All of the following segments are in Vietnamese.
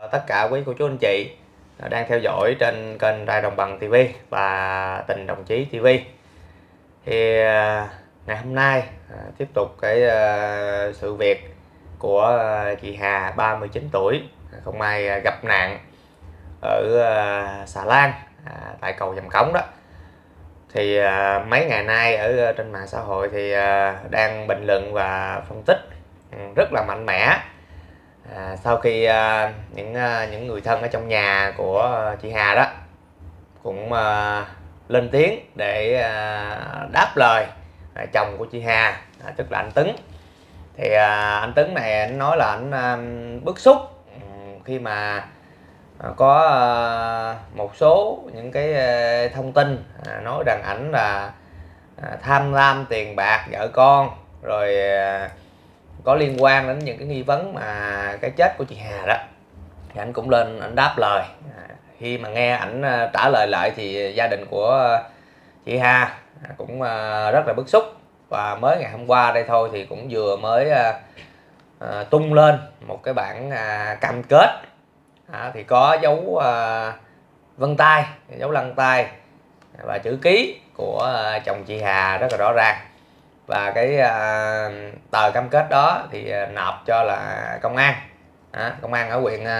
tất cả quý cô chú anh chị đang theo dõi trên kênh Rai Đồng Bằng TV và Tình Đồng Chí TV. Thì ngày hôm nay tiếp tục cái sự việc của chị Hà 39 tuổi không may gặp nạn ở Xà Lan tại cầu Giàm Cống đó. Thì mấy ngày nay ở trên mạng xã hội thì đang bình luận và phân tích rất là mạnh mẽ sau khi những người thân ở trong nhà của chị Hà đó cũng lên tiếng để đáp lời chồng của chị Hà, tức là anh Tấn. Thì anh Tấn này anh nói là anh bức xúc khi mà có một số những cái thông tin nói rằng ảnh là tham lam tiền bạc vợ con, rồi có liên quan đến những cái nghi vấn mà cái chết của chị Hà đó. Thì anh cũng lên anh đáp lời. Khi mà nghe ảnh trả lời lại thì gia đình của chị Hà cũng rất là bức xúc, và mới ngày hôm qua đây thôi thì cũng vừa mới tung lên một cái bản cam kết thì có dấu vân tay, dấu lăn tay và chữ ký của chồng chị Hà rất là rõ ràng. Và cái tờ cam kết đó thì nộp cho là công an, công an ở huyện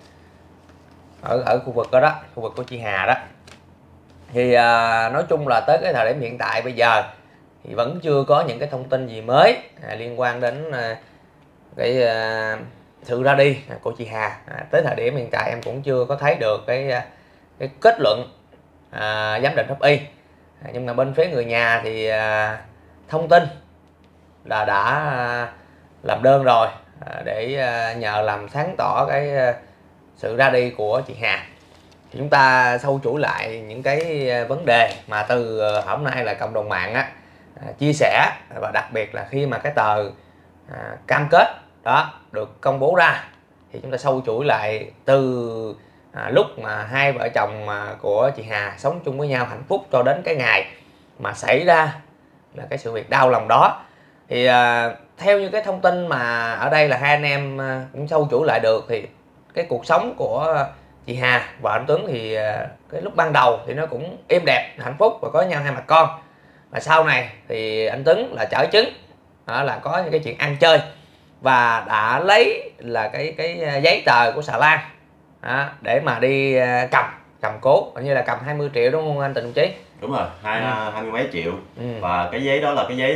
ở khu vực đó, khu vực của chị Hà đó. Thì nói chung là tới cái thời điểm hiện tại bây giờ thì vẫn chưa có những cái thông tin gì mới liên quan đến cái sự ra đi của chị Hà. Tới thời điểm hiện tại em cũng chưa có thấy được cái kết luận giám định pháp y. Nhưng mà bên phía người nhà thì thông tin là đã làm đơn rồi để nhờ làm sáng tỏ cái sự ra đi của chị Hà. Thì chúng ta sâu chuỗi lại những cái vấn đề mà từ hôm nay là cộng đồng mạng chia sẻ, và đặc biệt là khi mà cái tờ cam kết đó được công bố ra thì chúng ta sâu chuỗi lại từ lúc mà hai vợ chồng của chị Hà sống chung với nhau hạnh phúc cho đến cái ngày mà xảy ra là cái sự việc đau lòng đó. Thì theo như cái thông tin mà ở đây là hai anh em cũng sâu chuỗi lại được, thì cái cuộc sống của chị Hà và anh Tuấn thì cái lúc ban đầu thì nó cũng êm đẹp, hạnh phúc và có nhau hai mặt con. Và sau này thì anh Tuấn là chở chứng là có những cái chuyện ăn chơi và đã lấy là cái giấy tờ của Xà Lan để mà đi cầm cố, như là cầm 20 triệu đúng không anh Tình Đồng Chí? Đúng rồi, hai mươi mấy triệu. Và cái giấy đó là cái giấy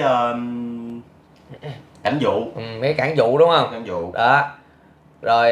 cảnh vụ. Cái cản vụ đúng không? Cảnh vụ đó. Rồi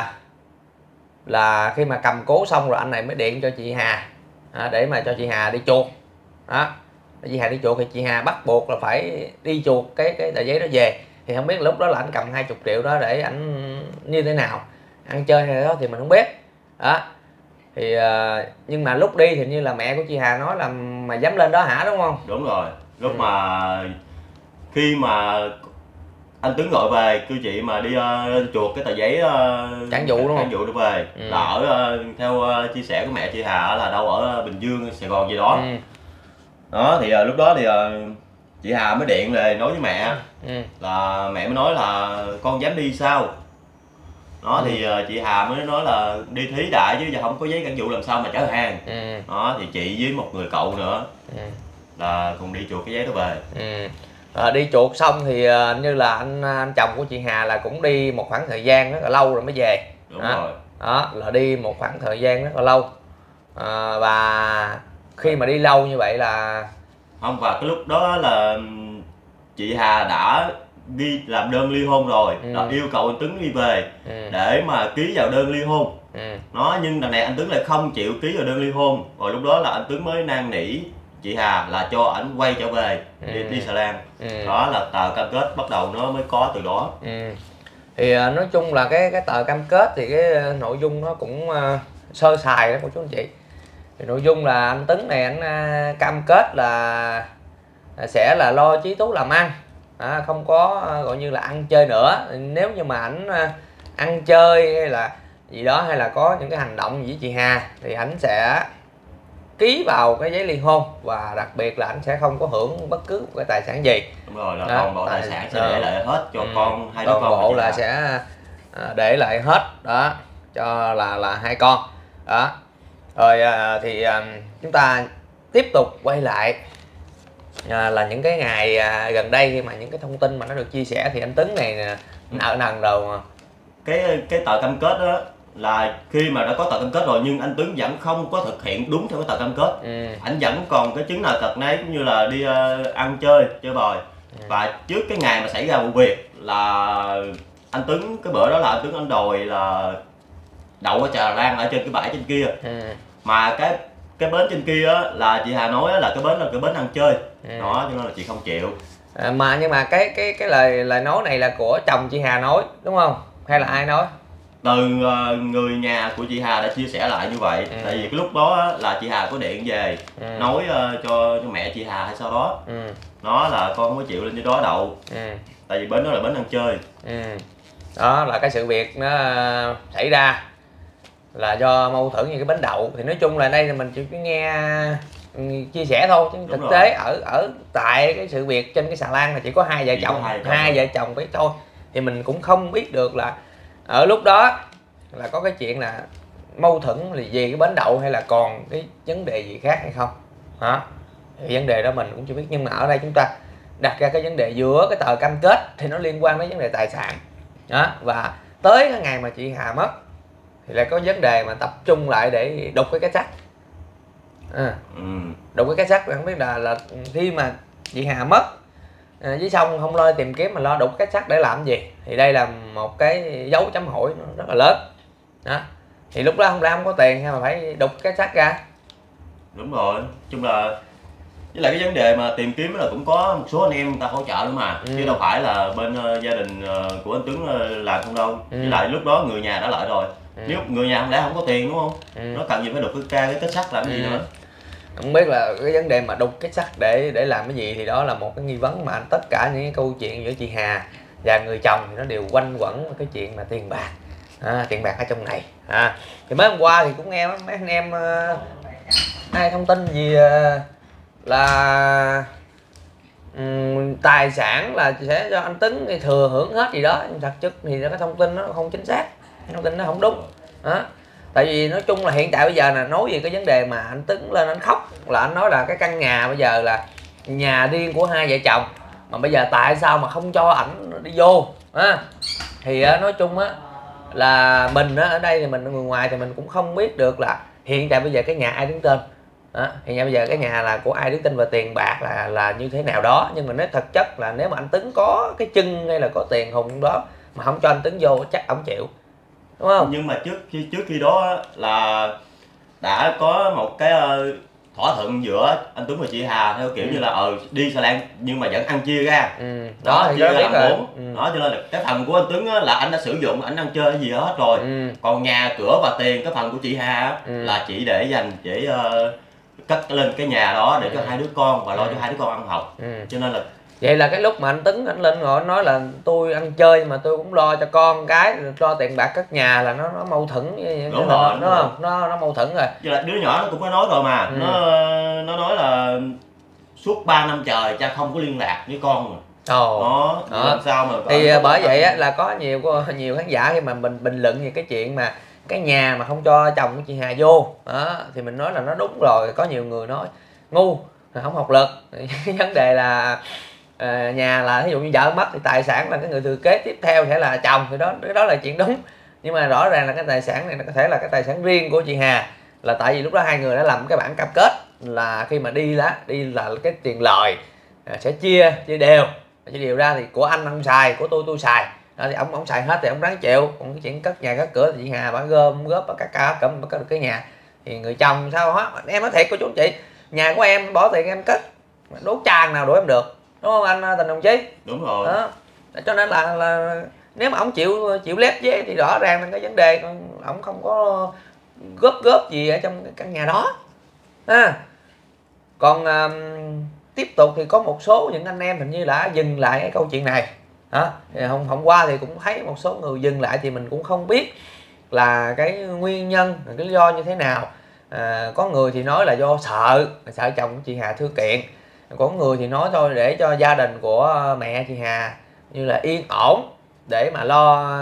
là khi mà cầm cố xong rồi anh này mới điện cho chị Hà để mà cho chị Hà đi chuộc đó. Chị Hà đi chuộc thì chị Hà bắt buộc là phải đi chuộc cái tờ giấy đó về. Thì không biết lúc đó là anh cầm 20 triệu đó để anh như thế nào, ăn chơi hay đó thì mình không biết đó. Thì nhưng mà lúc đi thì như là mẹ của chị Hà nói là mà dám lên đó hả, đúng không? Đúng rồi. Lúc mà khi mà anh Tuấn gọi về kêu chị mà đi chuộc cái tờ giấy cản vụ đúng không? Cản vụ đi về là ở theo chia sẻ của mẹ chị Hà là đâu ở Bình Dương, Sài Gòn gì đó. Đó thì lúc đó thì chị Hà mới điện về nói với mẹ là mẹ mới nói là con dám đi sao. Đó thì chị Hà mới nói là đi thí đại chứ giờ không có giấy cản vụ làm sao mà chở hàng. Đó thì chị với một người cậu nữa là cùng đi chuộc cái giấy đó về. Đi chuộc xong thì như là anh chồng của chị Hà là cũng đi một khoảng thời gian rất là lâu rồi mới về. Đúng rồi. Đó là đi một khoảng thời gian rất là lâu. Và khi mà đi lâu như vậy là không, và cái lúc đó là chị Hà đã đi làm đơn ly hôn rồi, là yêu cầu anh Tuấn đi về để mà ký vào đơn ly hôn. Nó nhưng đằng này anh Tuấn lại không chịu ký vào đơn ly hôn. Rồi lúc đó là anh Tuấn mới năn nỉ chị Hà là cho ảnh quay trở về đi Xà Lan. Đó là tờ cam kết bắt đầu nó mới có từ đó. Thì nói chung là cái tờ cam kết thì cái nội dung nó cũng sơ sài đó cô chú anh chị. Thì nội dung là anh Tấn này anh cam kết là sẽ là lo chí thú làm ăn, không có gọi như là ăn chơi nữa. Nếu như mà ảnh ăn chơi hay là gì đó, hay là có những cái hành động gì với chị Hà thì ảnh sẽ ký vào cái giấy ly hôn, và đặc biệt là anh sẽ không có hưởng bất cứ một cái tài sản gì. Đúng rồi, là toàn bộ tài sản sẽ để lại hết cho con, hai đứa toàn con bộ là sẽ để lại hết đó. cho là hai con đó. Rồi thì chúng ta tiếp tục quay lại là những cái ngày gần đây, khi mà những cái thông tin mà nó được chia sẻ thì anh Tuấn này nợ nần rồi. Cái tờ cam kết đó là khi mà đã có tờ cam kết rồi nhưng anh Tuấn vẫn không có thực hiện đúng theo cái tờ cam kết. Anh vẫn còn cái chứng nào tật nấy, cũng như là đi ăn chơi bời. Và trước cái ngày mà xảy ra vụ việc là anh Tuấn, cái bữa đó là anh Tuấn anh đòi là đậu ở trà lan ở trên cái bãi trên kia. Mà cái bến trên kia á, là chị Hà nói là cái bến ăn chơi đó, cho nên là chị không chịu. Nhưng mà cái lời nói này là của chồng chị Hà nói đúng không, hay là ai nói? Từ người nhà của chị Hà đã chia sẻ lại như vậy. Tại vì cái lúc đó là chị Hà có điện về nói cho mẹ chị Hà hay sau đó nó là con không có chịu lên trên đó đậu. Tại vì bến đó là bến ăn chơi. Đó là cái sự việc nó xảy ra là do mâu thuẫn như cái bến đậu. Thì nói chung là đây là mình chỉ nghe chia sẻ thôi, chứ thực tế ở tại cái sự việc trên cái xà lan là chỉ có hai vợ chồng biết thôi. Thì mình cũng không biết được là ở lúc đó là có cái chuyện là mâu thuẫn là về cái bến đậu hay là còn cái vấn đề gì khác hay không hả. Thì vấn đề đó mình cũng chưa biết, nhưng mà ở đây chúng ta đặt ra cái vấn đề giữa cái tờ cam kết thì nó liên quan đến vấn đề tài sản đó, và tới cái ngày mà chị Hà mất thì lại có vấn đề mà tập trung lại để đục cái sách. Đục cái sách, không biết là khi mà chị Hà mất với xong không lo tìm kiếm mà lo đục cái sách để làm gì, thì đây là một cái dấu chấm hỏi nó rất là lớn đó. Thì lúc đó không có tiền hay mà phải đục cái sách ra. Đúng rồi, chung là với lại cái vấn đề mà tìm kiếm là cũng có một số anh em người ta hỗ trợ nữa mà, chứ đâu phải là bên gia đình của anh Tuấn làm không đâu. Với lại lúc đó người nhà đã lợi rồi. Nếu người nhà không lẽ không có tiền đúng không? Nó cần gì phải đục cái kết sắt làm cái gì nữa. Không biết là cái vấn đề mà đục cái sắt để làm cái gì, thì đó là một cái nghi vấn mà tất cả những cái câu chuyện giữa chị Hà và người chồng thì nó đều quanh quẩn cái chuyện mà tiền bạc. Tiền bạc ở trong này. Thì mới hôm qua thì cũng nghe mấy anh em ai thông tin gì là tài sản là sẽ cho anh Tuấn thì thừa hưởng hết gì đó, nhưng thật chất thì cái thông tin nó không chính xác, thông tin nó không đúng đó. Tại vì nói chung là hiện tại bây giờ là nói về cái vấn đề mà anh Tuấn lên anh khóc, là anh nói là cái căn nhà bây giờ là nhà riêng của hai vợ chồng, mà bây giờ tại sao mà không cho ảnh đi vô thì nói chung á là mình ở đây thì mình người ngoài thì mình cũng không biết được là hiện tại bây giờ cái nhà ai đứng tên. Hiện tại bây giờ cái nhà là của ai đứng tên và tiền bạc là như thế nào đó. Nhưng mà nếu thực chất là nếu mà anh Tuấn có cái chân hay là có tiền hùng đó mà không cho anh Tuấn vô chắc ổng chịu, đúng không? Nhưng mà trước khi đó là đã có một cái thỏa thuận giữa anh Tuấn và chị Hà theo kiểu như là đi xà lan nhưng mà vẫn ăn chia ra. Đó chia ra làm 4. Đó cho nên là cái phần của anh Tuấn là anh đã sử dụng, anh ăn chơi cái gì hết rồi. Còn nhà cửa và tiền, cái phần của chị Hà là chỉ để dành để cất lên cái nhà đó để cho hai đứa con và lo cho hai đứa con ăn học. Cho nên là vậy là cái lúc mà anh Tuấn anh lên ngồi nói là tôi ăn chơi mà tôi cũng lo cho con cái, lo tiền bạc cất nhà, là nó mâu thuẫn với đúng rồi, đúng không? Nó mâu thuẫn rồi. Với lại đứa nhỏ nó cũng có nói rồi mà. Nó nói là suốt 3 năm trời cha không có liên lạc với con rồi. Đó. Làm sao mà thì bởi vậy á là có nhiều khán giả khi mà mình bình luận về cái chuyện mà cái nhà mà không cho chồng của chị Hà vô đó, thì mình nói là nó đúng rồi. Có nhiều người nói ngu, không học lực. Vấn đề là nhà là ví dụ như vợ mất thì tài sản là cái người thừa kế tiếp theo sẽ là chồng, thì đó là chuyện đúng. Nhưng mà rõ ràng là cái tài sản này nó có thể là cái tài sản riêng của chị Hà, là tại vì lúc đó hai người đã làm cái bản cam kết là khi mà đi là cái tiền lời sẽ chia đều ra, thì của anh không xài, của tôi xài đó, thì ông xài hết thì ông ráng chịu. Còn cái chuyện cất nhà cất cửa thì chị Hà bà góp cả cụm cất được cái nhà. Thì người chồng sao hết, em nói thiệt cô chú anh chị, nhà của em bỏ tiền em cất, đố trang nào đuổi em được, đúng không anh Tình đồng chí? Đúng rồi đó. Cho nên là nếu mà ông chịu lép với thì rõ ràng là cái vấn đề ông không có góp gì ở trong cái căn nhà đó. Còn tiếp tục thì có một số những anh em hình như đã dừng lại cái câu chuyện này. Hôm qua thì cũng thấy một số người dừng lại, thì mình cũng không biết là cái nguyên nhân, cái lý do như thế nào. Có người thì nói là do sợ chồng của chị Hà thư kiện. Có người thì nói thôi để cho gia đình của mẹ chị Hà như là yên ổn để mà lo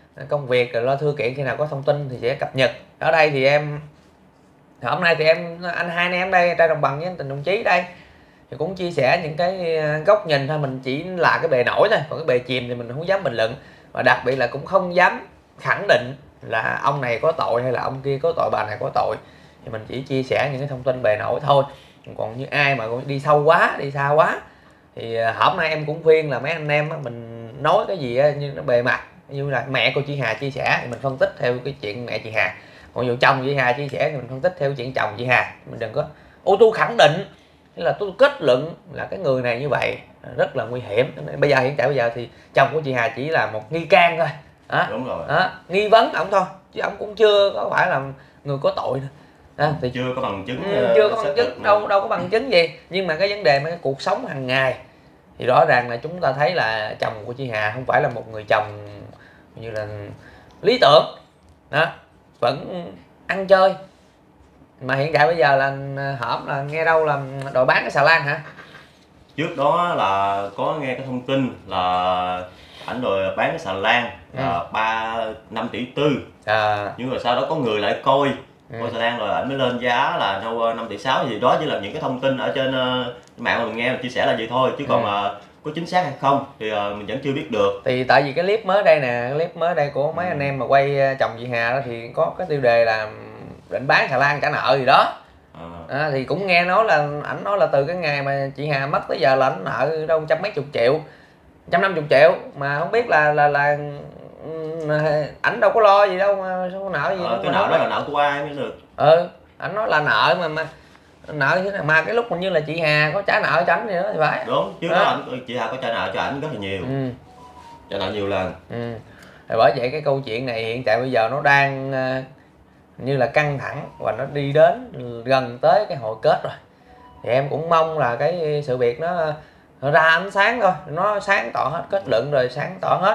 công việc rồi lo thư kiện, khi nào có thông tin thì sẽ cập nhật. Ở đây thì hôm nay thì anh hai anh em đây ra đồng bằng với anh Tình đồng chí đây thì cũng chia sẻ những cái góc nhìn thôi, mình chỉ là cái bề nổi thôi, còn cái bề chìm thì mình không dám bình luận, và đặc biệt là cũng không dám khẳng định là ông này có tội hay là ông kia có tội, bà này có tội, thì mình chỉ chia sẻ những cái thông tin bề nổi thôi. Còn như ai mà đi sâu quá, đi xa quá thì hôm nay em cũng khuyên là mấy anh em mình nói cái gì như nó bề mặt, như là mẹ cô chị Hà chia sẻ thì mình phân tích theo cái chuyện mẹ chị Hà, còn dù chồng chị Hà chia sẻ thì mình phân tích theo chuyện chồng chị Hà. Mình đừng có tôi khẳng định hay là tôi kết luận là cái người này như vậy, rất là nguy hiểm. Bây giờ hiện tại bây giờ thì chồng của chị Hà chỉ là một nghi can thôi, đúng rồi, nghi vấn ổng thôi, chứ ổng cũng chưa có phải là người có tội nữa. Thì chưa có bằng chứng, chưa có bằng chứng, đâu có bằng chứng gì. Nhưng mà cái vấn đề mà cái cuộc sống hàng ngày thì rõ ràng là chúng ta thấy là chồng của chị Hà không phải là một người chồng như là lý tưởng đó, vẫn ăn chơi. Mà hiện tại bây giờ là hổm là nghe đâu là đòi bán cái xà lan hả? Trước đó là có nghe cái thông tin là ảnh đòi bán cái xà lan là 5 tỷ tư, nhưng rồi sau đó có người lại coi xà lan rồi ảnh mới lên giá là đâu 5 tỷ 6 gì đó. Chỉ là những cái thông tin ở trên mạng mà mình nghe, mình chia sẻ là vậy thôi, chứ còn có chính xác hay không thì mình vẫn chưa biết được. Thì tại vì cái clip mới đây nè, cái clip mới đây của mấy anh em mà quay chồng chị Hà đó thì có cái tiêu đề là định bán xà lan trả nợ gì đó. Thì cũng nghe nói là ảnh nói là từ cái ngày mà chị Hà mất tới giờ là ảnh nợ đâu trăm mấy chục triệu, 150 triệu, mà không biết là ảnh đâu có lo gì đâu mà sao có nợ gì. Cái nợ đó là nợ của ai mới được. Ảnh nói là nợ mà nợ thế nào, mà cái lúc mình như là chị Hà có trả nợ cho ảnh gì nữa thì phải. Đúng, chứ đó chị Hà có trả nợ cho ảnh rất là nhiều, trả nợ nhiều lần. Thì bởi vậy cái câu chuyện này hiện tại bây giờ nó đang như là căng thẳng và nó đi đến gần tới cái hồi kết rồi. Thì em cũng mong là cái sự việc nó ra ánh sáng thôi, nó sáng tỏ hết, kết luận rồi sáng tỏ hết,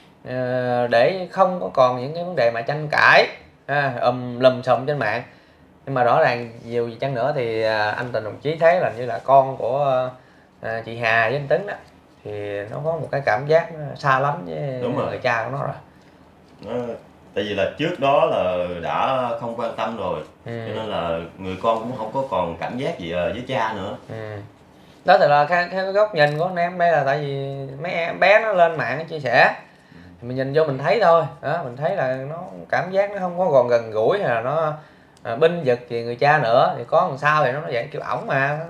để không có còn những cái vấn đề mà tranh cãi lùm xùm trên mạng. Nhưng mà rõ ràng nhiều gì chăng nữa thì anh Tình đồng chí thấy là như là con của chị Hà với anh Tính đó, thì nó có một cái cảm giác xa lánh với người cha của nó rồi. Tại vì là trước đó là đã không quan tâm rồi, cho nên là người con cũng không có còn cảm giác gì với cha nữa. Đó thì là theo cái góc nhìn của anh em đây, là tại vì mấy em bé nó lên mạng nó chia sẻ thì mình nhìn vô mình thấy thôi đó, mình thấy là nó cảm giác nó không có còn gần gũi hay là nó binh vực gì người cha nữa. Thì có làm sao thì nó vậy, kiểu ổng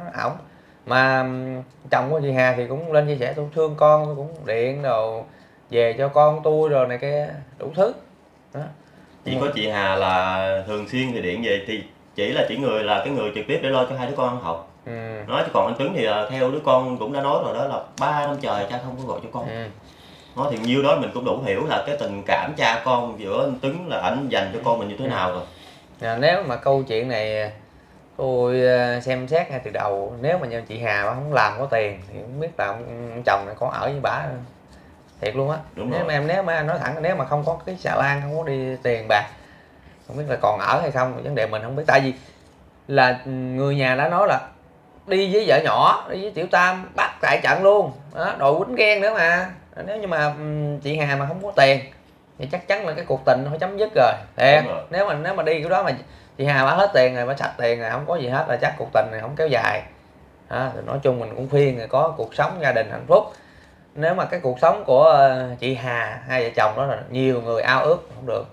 mà chồng của chị Hà thì cũng lên chia sẻ tôi thương con, tôi cũng điện đồ về cho con tôi rồi này kia đủ thứ đó. Chỉ có chị Hà là thường xuyên thì điện về thì chỉ là cái người trực tiếp để lo cho hai đứa con ăn học. Nói chứ còn anh Tuấn thì theo đứa con cũng đã nói rồi đó, là 3 năm trời cha không có gọi cho con. Nói thì nhiêu đó mình cũng đủ hiểu là cái tình cảm cha con giữa anh Tuấn là ảnh dành cho con mình như thế nào rồi. Nếu mà câu chuyện này tôi xem xét ngay từ đầu, nếu mà như chị Hà mà không làm có tiền thì không biết là ông chồng này có ở với bả thiệt luôn á. Nếu mà nói thẳng, nếu mà không có cái xà lan, không có đi tiền bạc, không biết là còn ở hay không, vấn đề mình không biết. Tại vì là người nhà đã nói là đi với vợ nhỏ, đi với Tiểu Tam bắt tại trận luôn đó, đội quýnh ghen nữa mà. Nếu như mà chị Hà mà không có tiền thì chắc chắn là cái cuộc tình nó phải chấm dứt rồi. Nếu mà đi cái đó mà chị Hà bả hết tiền rồi, bả sạch tiền rồi, không có gì hết là chắc cuộc tình này không kéo dài. Thì nói chung mình cũng khuyên người có cuộc sống gia đình hạnh phúc. Nếu mà cái cuộc sống của chị Hà, hai vợ chồng đó là nhiều người ao ước không được.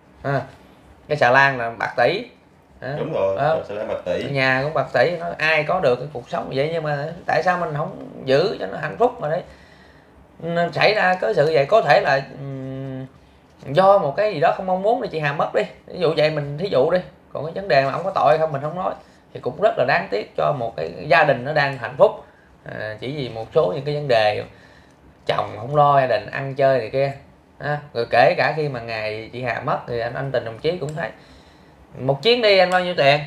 Cái xà lan là bạc tỷ. Đúng rồi, xà lan bạc tỷ, nhà cũng bạc tỷ, nó ai có được cái cuộc sống vậy. Nhưng mà tại sao mình không giữ cho nó hạnh phúc mà đấy xảy ra cái sự vậy? Có thể là do một cái gì đó không mong muốn thì chị Hà mất đi, ví dụ vậy, mình thí dụ đi. Còn cái vấn đề mà ông có tội không mình không nói, thì cũng rất là đáng tiếc cho một cái gia đình nó đang hạnh phúc, chỉ vì một số những cái vấn đề chồng không lo gia đình, ăn chơi này kia. Rồi kể cả khi mà ngày chị Hà mất thì anh Tình đồng chí cũng thấy một chuyến đi anh bao nhiêu tiền,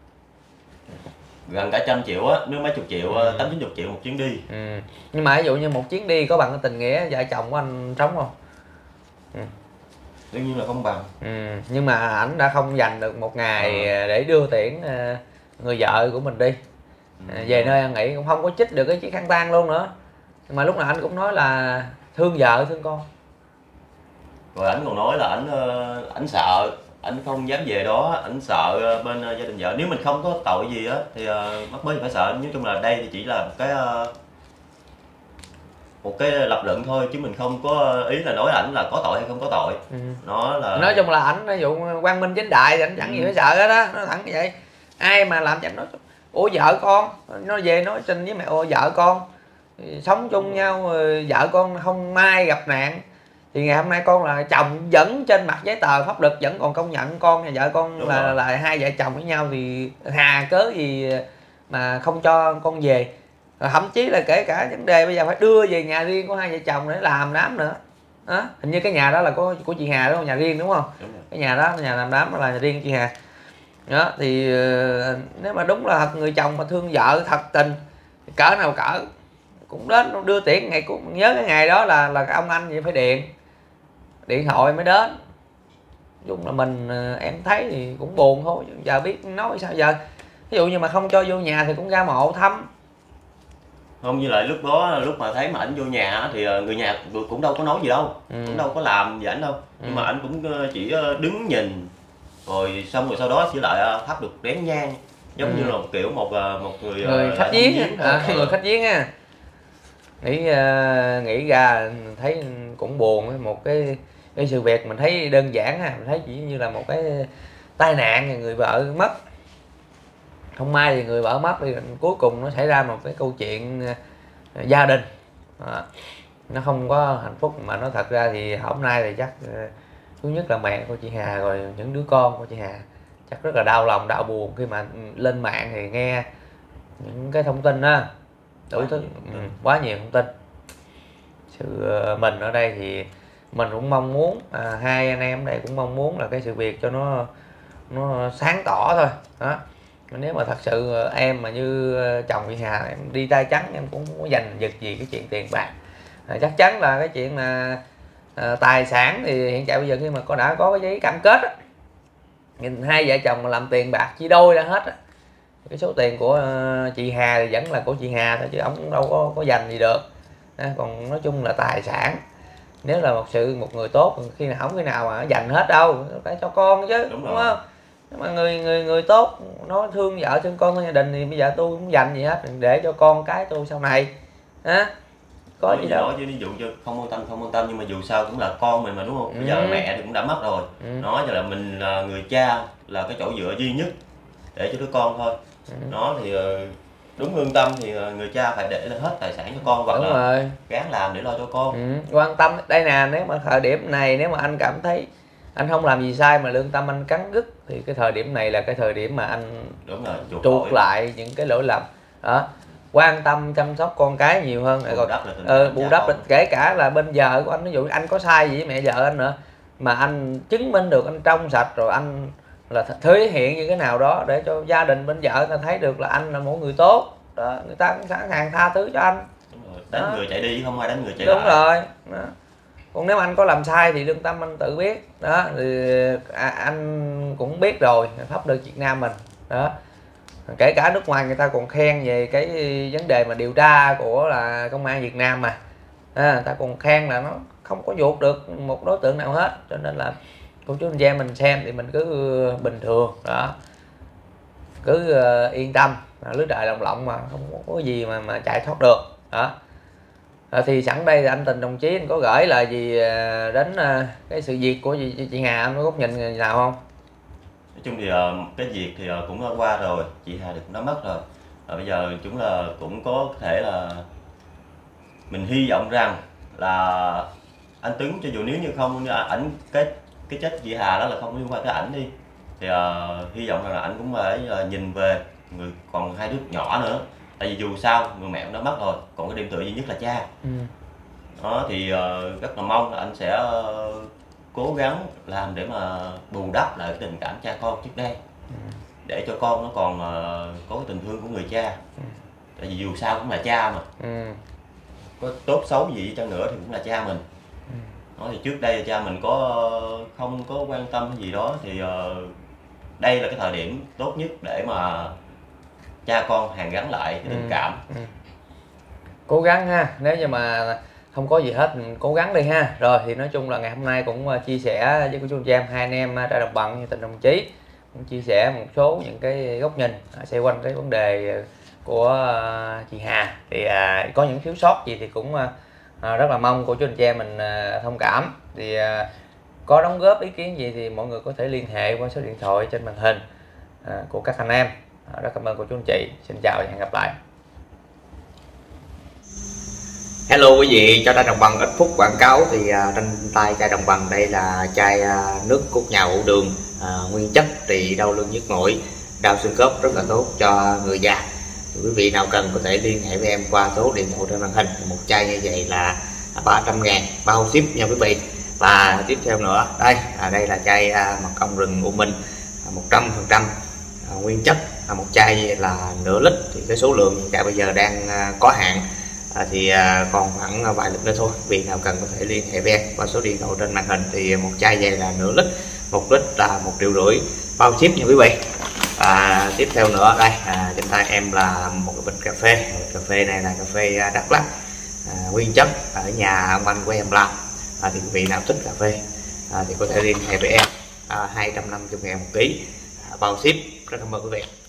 gần cả 100 triệu á, nếu mấy chục triệu, 80-90 triệu một chuyến đi. Nhưng mà ví dụ như một chuyến đi có bằng cái tình nghĩa vợ chồng của anh sống không? Đương nhiên là không bằng. Nhưng mà ảnh đã không dành được một ngày để đưa tiễn người vợ của mình đi về nơi ăn nghỉ, cũng không có chích được cái chiếc khăn tang luôn nữa. Nhưng mà lúc nào anh cũng nói là thương vợ thương con. Rồi ảnh còn nói là ảnh sợ, ảnh không dám về đó, ảnh sợ bên gia đình vợ. Nếu mình không có tội gì á thì mắc mới phải sợ. Nói chung là đây thì chỉ là một cái lập luận thôi, chứ mình không có ý là nói ảnh là có tội hay không có tội. Nó là nói chung là ảnh ví dụ quang minh chính đại thì ảnh chẳng gì phải sợ hết á, nó thẳng như vậy. Ai mà làm cho nó ủa vợ con nó về nói xin với mẹ, ôi vợ con sống chung nhau, vợ con không may gặp nạn thì ngày hôm nay con là chồng, vẫn trên mặt giấy tờ pháp luật vẫn còn công nhận con và vợ con là hai vợ chồng với nhau, thì hà cớ gì mà không cho con về. Rồi thậm chí là kể cả vấn đề bây giờ phải đưa về nhà riêng của hai vợ chồng để làm đám nữa đó. Hình như cái nhà đó là của chị Hà đúng không, nhà riêng đúng không? Cái nhà đó, nhà làm đám đó là nhà riêng chị Hà đó. Thì nếu mà đúng là thật người chồng mà thương vợ thật tình, cỡ nào cỡ cũng đến đưa tiễn. Ngày cũng nhớ cái ngày đó là cái ông anh vậy phải điện thoại mới đến. Chung là mình em thấy thì cũng buồn thôi, giờ biết nói sao giờ. Ví dụ như mà không cho vô nhà thì cũng ra mộ thăm. Không, với lại lúc đó lúc mà thấy mà ảnh vô nhà thì người nhà cũng đâu có nói gì đâu, cũng đâu có làm gì ảnh đâu, nhưng mà ảnh cũng chỉ đứng nhìn, rồi xong rồi sau đó chỉ lại thắp được nén nhang, giống như là kiểu một người khách viếng, người khách viếng á. Nghĩ ra thấy cũng buồn. Một cái sự việc mình thấy đơn giản ha, mình thấy chỉ như là một cái tai nạn, người vợ mất, không may thì người vợ mất thì cuối cùng nó xảy ra một cái câu chuyện gia đình nó không có hạnh phúc. Mà nó thật ra thì hôm nay thì chắc thứ nhất là mẹ của chị Hà rồi những đứa con của chị Hà chắc rất là đau lòng, đau buồn khi mà lên mạng thì nghe những cái thông tin đó đủ thứ, quá nhiều thông tin. Sự mình ở đây thì mình cũng mong muốn hai anh em ở đây cũng mong muốn là cái sự việc cho nó sáng tỏ thôi đó. Nếu mà thật sự em mà như chồng chị Hà em đi tay trắng, em cũng không có giành giật gì cái chuyện tiền bạc. Chắc chắn là cái chuyện mà tài sản thì hiện tại bây giờ khi mà đã có cái giấy cam kết á, nhìn hai vợ chồng mà làm tiền bạc chia đôi ra hết á, cái số tiền của chị Hà thì vẫn là của chị Hà thôi, chứ ông cũng đâu có giành gì được. Còn nói chung là tài sản, nếu là một người tốt khi nào không khi nào mà dành hết đâu, phải cho con chứ, đúng không? Nếu mà người tốt nó thương vợ thương con thương gia đình thì bây giờ tôi cũng dành gì hết, để cho con cái tôi sau này á, có gì đâu. Chứ ví dụ cho không quan tâm nhưng mà dù sao cũng là con mình mà, đúng không? Bây giờ mẹ thì cũng đã mất rồi, nó giờ là mình là người cha, là cái chỗ dựa duy nhất để cho đứa con thôi. Nó thì đúng lương tâm thì người cha phải để lên hết tài sản cho con, hoặc là gắng làm để lo cho con. Quan tâm đây nè, nếu mà thời điểm này nếu mà anh cảm thấy anh không làm gì sai mà lương tâm anh cắn rứt thì cái thời điểm này là cái thời điểm mà anh chuộc lại những cái lỗi lầm đó. Quan tâm chăm sóc con cái nhiều hơn, bù đắp kể cả là bên vợ của anh. Ví dụ anh có sai gì với mẹ vợ anh nữa mà anh chứng minh được anh trong sạch rồi, anh là thể hiện như cái nào đó để cho gia đình bên vợ người ta thấy được là anh là một người tốt đó, người ta cũng sẵn sàng tha thứ cho anh. Đánh người chạy đi không ai đánh người chạy lại. Đúng rồi đó. Còn nếu anh có làm sai thì lương tâm anh tự biết đó, thì anh cũng biết rồi, pháp luật Việt Nam mình đó. Kể cả nước ngoài người ta còn khen về cái vấn đề mà điều tra của là công an Việt Nam mà người ta còn khen là nó không có vuột được một đối tượng nào hết. Cho nên là cô chú anh chị em mình xem thì mình cứ bình thường đó, cứ yên tâm, lưới trời lồng lộng mà không có gì mà chạy thoát được đó. Thì sẵn đây thì anh Tình đồng chí anh có gửi lời gì đến cái sự việc của chị Hà, anh có góc nhìn gì nào không? Nói chung thì cái việc thì cũng đã qua rồi, chị Hà thì cũng đã mất rồi. Bây giờ chúng là cũng có thể là mình hy vọng rằng là anh Tuấn, cho dù nếu như không ảnh cái chết chị Hà đó là không liên quan tới ảnh đi, thì hy vọng rằng là ảnh cũng phải nhìn về người còn hai đứa nhỏ nữa. Tại vì dù sao người mẹ cũng đã mất rồi, còn cái điểm tựa duy nhất là cha. Đó thì rất là mong là anh sẽ cố gắng làm để mà bù đắp lại cái tình cảm cha con trước đây, để cho con nó còn có cái tình thương của người cha. Tại vì dù sao cũng là cha mà, có tốt xấu gì chăng nữa thì cũng là cha mình. Đó thì trước đây cha mình không có quan tâm gì đó, thì đây là cái thời điểm tốt nhất để mà cha con hàn gắn lại cái tình cảm. Cố gắng ha, nếu như mà không có gì hết, mình cố gắng đi ha. Rồi thì nói chung là ngày hôm nay cũng chia sẻ với cô chú anh chị em, hai anh em ra đồng bằng như Tình Đồng Chí cũng chia sẻ một số những cái góc nhìn xoay quanh cái vấn đề của chị Hà. Thì có những thiếu sót gì thì cũng rất là mong cô chú anh chị em mình thông cảm. Thì có đóng góp ý kiến gì thì mọi người có thể liên hệ qua số điện thoại trên màn hình của các anh em. Rất cảm ơn cô chú anh chị. Xin chào và hẹn gặp lại. Hello quý vị, cho Chai Đồng Bằng ít phút quảng cáo. Thì trên tay Chai Đồng Bằng đây là chai nước cốt nhào hũ đường, nguyên chất trị đau lưng nhức mỏi, đau xương khớp, rất là tốt cho người già. Thì quý vị nào cần có thể liên hệ với em qua số điện thoại trên màn hình. Một chai như vậy là 300.000 bao ship nha quý vị. Và tiếp theo nữa đây là chai mật ong rừng U Minh 100% nguyên chất, một chai là nửa lít. Thì cái số lượng hiện tại bây giờ đang có hạn, thì còn khoảng vài lít nữa thôi. Vì nào cần có thể liên hệ với em qua số điện thoại trên màn hình. Thì một chai về là nửa lít, 1 lít là 1,5 triệu bao ship nha quý vị. Tiếp theo nữa đây trên tay em là một cái bình cà phê. Cà phê này là cà phê Đắk Lắk, nguyên chất ở nhà ông anh của em làm. Thì quý vị nào thích cà phê thì có thể liên hệ với em. 250.000 một ký bao ship. Rất cảm ơn quý vị.